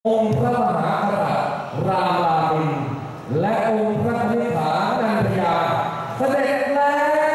องค์พระมหากษัตริย์รามาวินและองค์พระคณิษฐานันทยาเสด็จแล้ว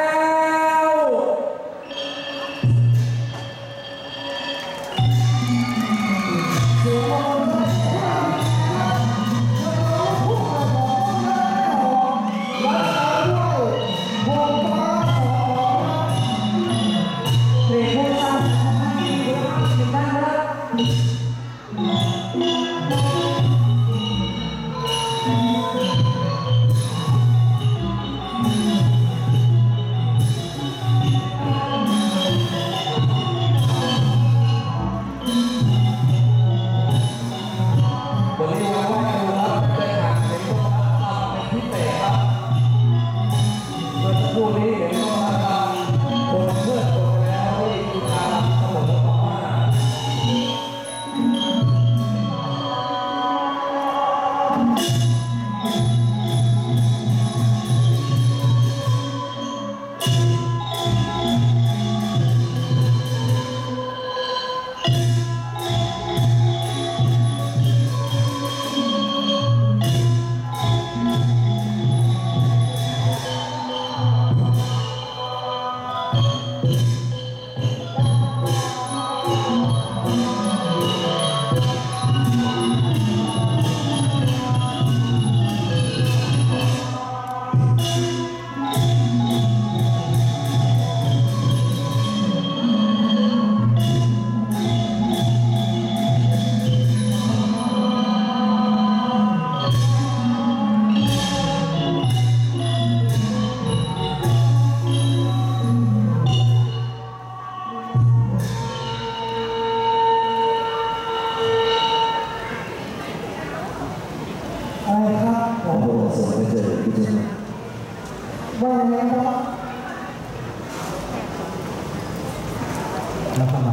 แล้วก็มา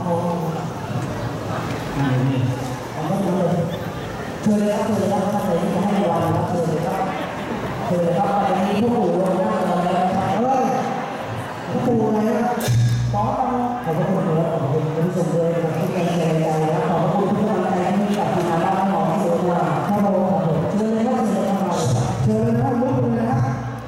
เชิญเลยครับเชิญเลยครับท่านเลยจะให้วันครับเชิญเลยครับเชิญเลยครับวันนี้ผู้ปู่ลงมาแล้วครับผู้ปู่อะไรนะขอบพระคุณครับขอบคุณผู้ชมด้วยนะครับที่เป็นใจและขอบพระคุณทุกกำลังใจที่กับทีมงานบ้านหอมเสือว่าข้าวโพดเชิญเลยครับเชิญเลยครับเชิญเลยครับลุกเลยนะครับ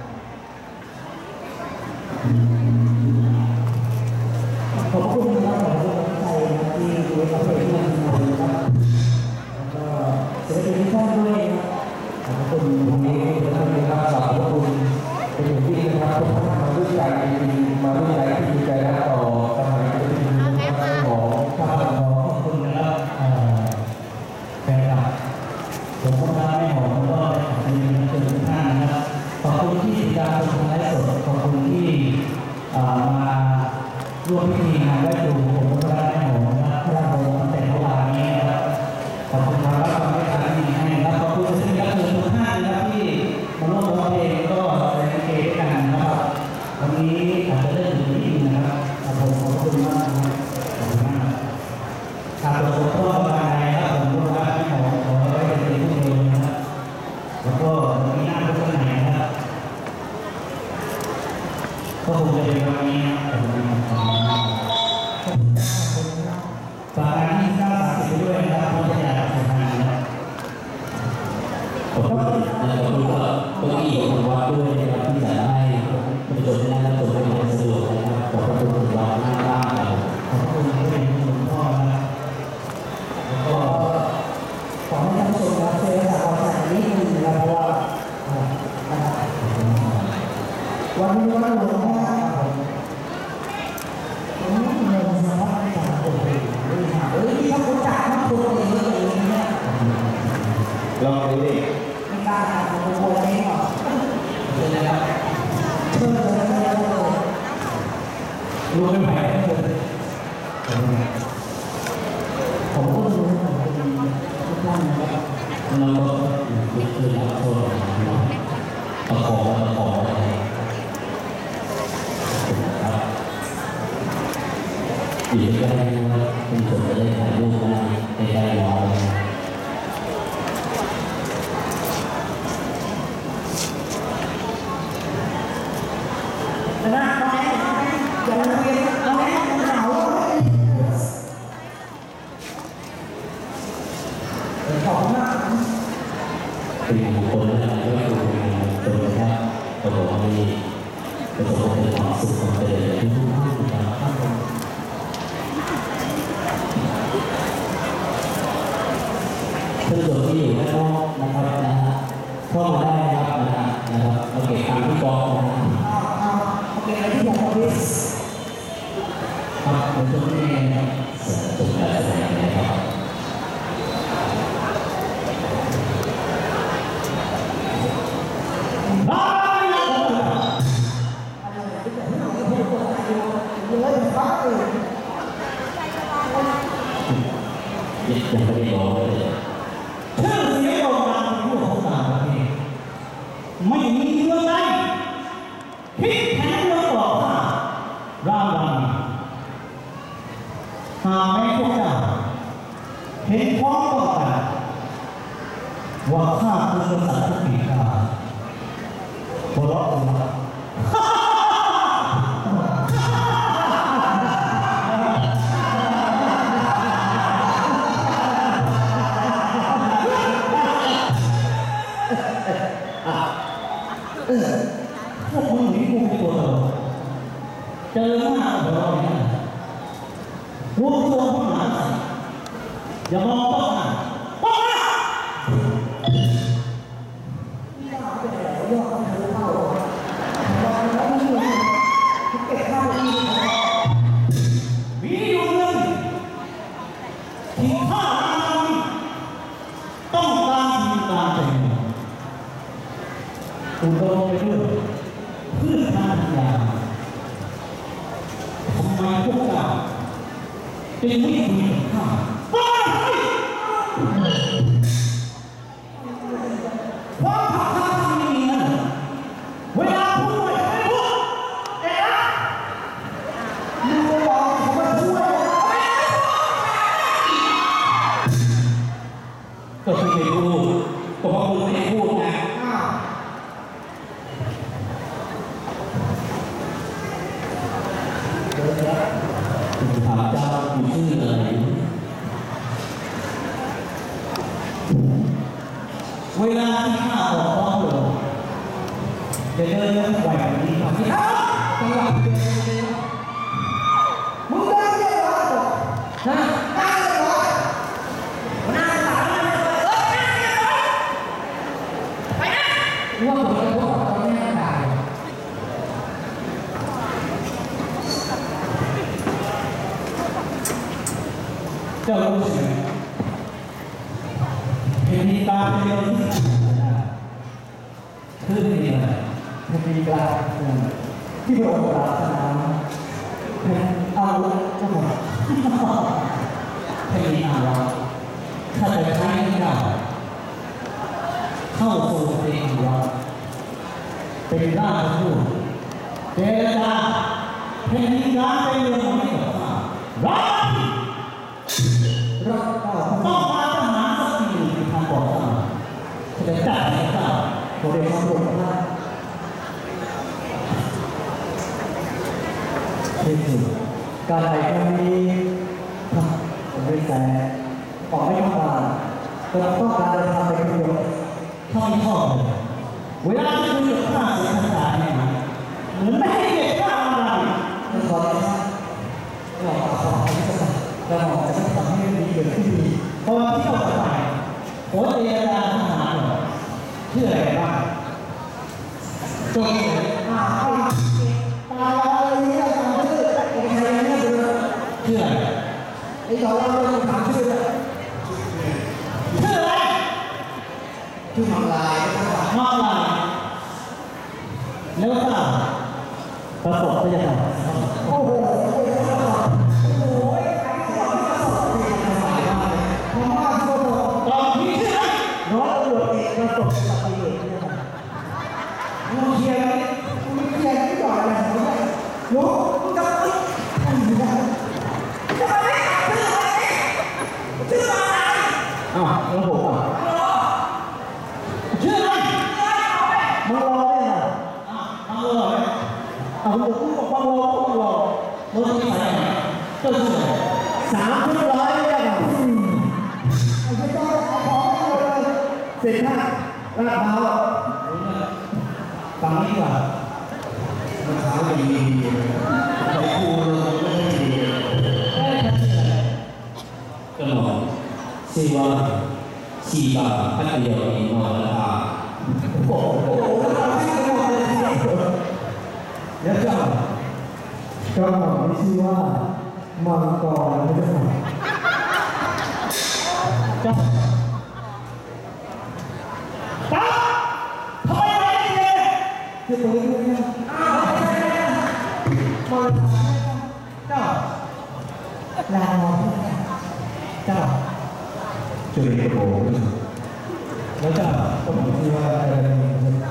ขอบคุณนะครับขอบคุณใจที่ดูแลเพลงที่มันมาเลยครับก็เสียใจที่ท่านด้วยขอบคุณวันนี้นะครับขอบคุณเป็นอย่างยิ่งนะครับทุกท่านมาด้วยใจมาด้วยใจที่มีใจรักต่อสมัยที่มีความของข้าพเจ้าขอบคุณนะครับแฟนคลับผมก็ได้ไม่หอมก็ได้ขอบคุณทุกท่านนะครับขอบคุณที่ติดตามชมไลฟ์สดขอบคุณที่มาร่วมพิธีงานไหว้ครูผมก็ได้ไม่หอมนะครับพระองค์ตั้งแต่เมื่อวานนี้นะครับขอบคุณครับรับความเมตตาที่มีให้นะครับขอบคุณที่รับเชิญทุกท่านนะครับที่มาร่วมร้องเพลงก็แสดงเกตกันนะครับวันนี้อาจจะได้ถึงที่นะครับผมขอบคุณมากนะครับขอบคุณมากครับผมก็มาในครับผมก็รักที่หอมขอให้เป็นผู้เดียวนะครับแล้วก็วันนี้หน้าทุกท่านไหนนะครับก็คงจะเป็นวันนี้ฝากงานที่930ไปด้วยนะครับที่จะอยากทำงานนะครับขอบคุณและขอบคุณกับเก้าอี้ของวัดด้วยนะครับที่จะให้ผู้ชมได้รับชมได้อย่างสะดวกนะครับขอบคุณถึงวัดหน้าบ้านเราขอบคุณด้วยหลวงพ่อนะครับแล้วก็ขอให้ท่านผู้ชมรับเชื้อจากเราจากนี้นึงนะเพราะว่าวันนี้วันหลวงพ่อผมเงินสำหรับจากคนอื่นที่เขารู้จักทั้งคนเองเนี่ยลองดูดิไม่กล้าทำคนโง่เองหรอกเชิญเลยครับเชิญเลยรู้ไม่ไหวผมก็รู้ทุกท่านนะครับเราก็คือรับโทษประคองอะไรครับอีกก็ได้ว่าคุณผู้ชมจะได้ถ่ายรูปได้ในการรอนะอย่าลืมเรียนเอาแน่เหงาขอบคุณมากเป็นบุคคลและก็เป็นตัวนะครับก็บอกว่าให้ประสบความสุขความเจริญทุกท่านนะครับท่านผู้ชมที่อยู่ด้านนอกนะครับนะฮะเข้ามาได้นะครับนะครับเราเก็บตังค์ที่กองนะฮะโอเคอะไรที่ผมขอพิสครับผมจะไม่ได้นะครับจบการแสดงนะครับยังไม่ได้บอกเลยชื่อเสียงโด่งดังเป็นผู้ของต่างประเทศไม่มีเมืองใดคิดแผนเมืองบอกว่าเราหากแม้พวกเจ้าเห็นพ้องต้องกันว่าข้าคือกษัตริย์ผู้ปีกาหัวเราะเลยนะพวกมึงหนีกูเป็นตัวตลกเจอหน้าหัวเราะเนี่ยรวมตัวพวกหลานใส่อย่ามองป้องหน้าป้องหน้ามีอยู่เรื่องที่ข้าต้องการมีการเป็นอุดมไปด้วยพืชพันธุ์ยาทำไมพวกเจ้าจึงไม่คุยกับข้าบ้าความขัดข้าไม่มีนั่นเวลาพูดไม่พูดเอ๊ะมึงบอกเขาไม่ช่วยก็คือไม่พูดก็เพราะคุณไม่ได้พูดไงถามเจ้าคุณชื่ออะไรเวลาที่ข้าบอกร้องเลยจะเดินเรื่องไหวแบบนี้ครับที่ข้าจังหวะเดินมึงได้เยอะแล้วนะได้เลยหน้าสาวเลยไปนะว่าผมจะบอกตอนนี้ได้เจ้ารู้ใช่ไหมเห็นมีตาเป็นเรื่องที่คือนี่แหละมันมีกลางที่พระองค์ปรารถนาเป็นอาวุธเจ้าของให้มีอาวุธถ้าจะใช้ให้ได้เข้าสู่เป็นอาวุธเป็นร่างพูดเจรจาให้มีการเป็นเรื่องไม่กับข้าเราต้องมาทหารสักทีหนึ่งในทางบอกข้าจะจัดให้ข้าขอเรียนความรู้ข้าที่สุดการไหนครั้งนี้ผมเป็นแต่ออกไม่ต้องการแต่ต้องการจะทำเป็นประโยชน์เท่าที่ชอบเลยเวลาที่คุยกับข้าเสียภาษาเนี่ยเหมือนไม่ให้เกียรติข้าอะไรไม่ขอเลยนะหลอกขอที่จะเราหลอกจะไม่ทำให้ดีเกิดขึ้นดีพอที่เราไปโค้ชเรียนทหารเหรอชื่ออะไรบ้างจงเลยตาอะไรเนี่ยตาชื่อไอ้ใครเนี่ยชื่ออะไรไอ้เราถามชื่อเลยชื่ออะไรชื่อมังลายมังลายแล้วก็ประสบพยาบาลโอ้โหร้อยตำรวจเอกประสบอุบัติเหตุเนี่ยมึงเคลียร์ไม่ก่อนอะไรของมึงรู้มึงจะไปทำยังไงจะไปไม่ตัดชื่ออะไรอ้าวแล้วผมอ่ะชื่ออะไรมังรอเนี่ยมังรอไหมผมบอกมังรอมึงที่ไหนก็ชื่อ300เนี่ยครับไอ้เจ้าเสร็จท่าลาดเท้าฟังนี่ดีกว่าเมื่อเช้าดีไปครูเราไม่ได้ดีก็หมอชื่อว่าชีบาพัทยามีนอนราโอ้โหแล้วเจ้าที่ชื่อว่ามังกรไม่ใช่เจ้าตาทำไมไม่ได้เลยคือตัวนี้เนี่ยมังเจ้าลาเจ้าจุดโผล่แล้วเจ้าก็บอกที่ว่าการเรียน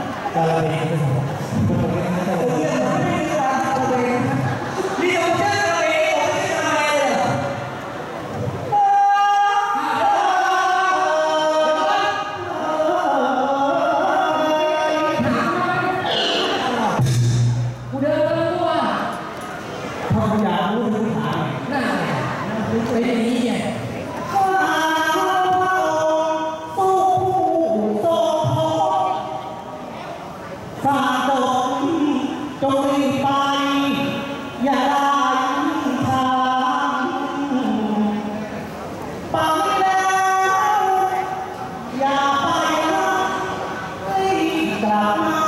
กูเดินมาตัวทำอย่างรู้ถึงหาน่าไปอย่างนี้ไงฝากตกจงรีบไปอย่าได้ทางไปแล้วอย่าไปนะให้กลับมา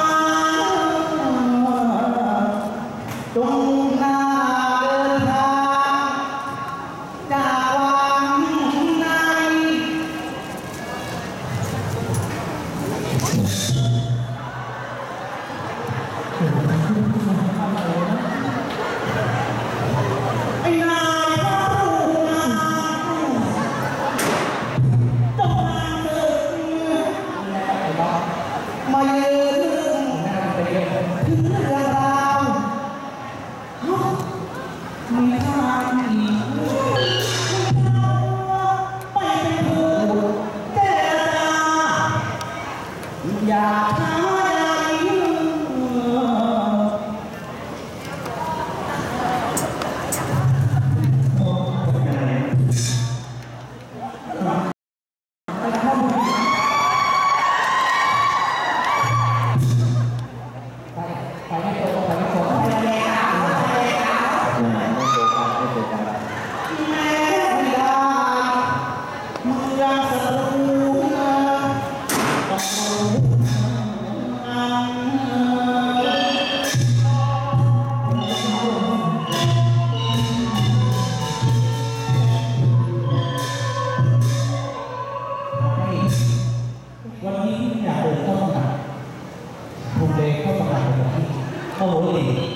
จงหน้าเดินทางจากวันไหน ไอ้นายพระรูปงามต้องมาเดินมายืนถึงเรื่องราวมีทางอีกไปเป็นผู้เจรจาอย่าท้าใด วันนี้ที่อยากเดินเข้าตลาดผมเดินเข้าตลาดเลยที่โอ้โห